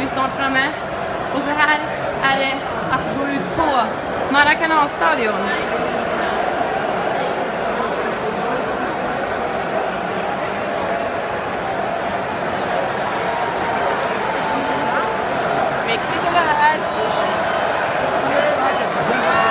vi snart framme. Och så här är det att gå ut på Maracanã-stadion. Mäktigt att vara här.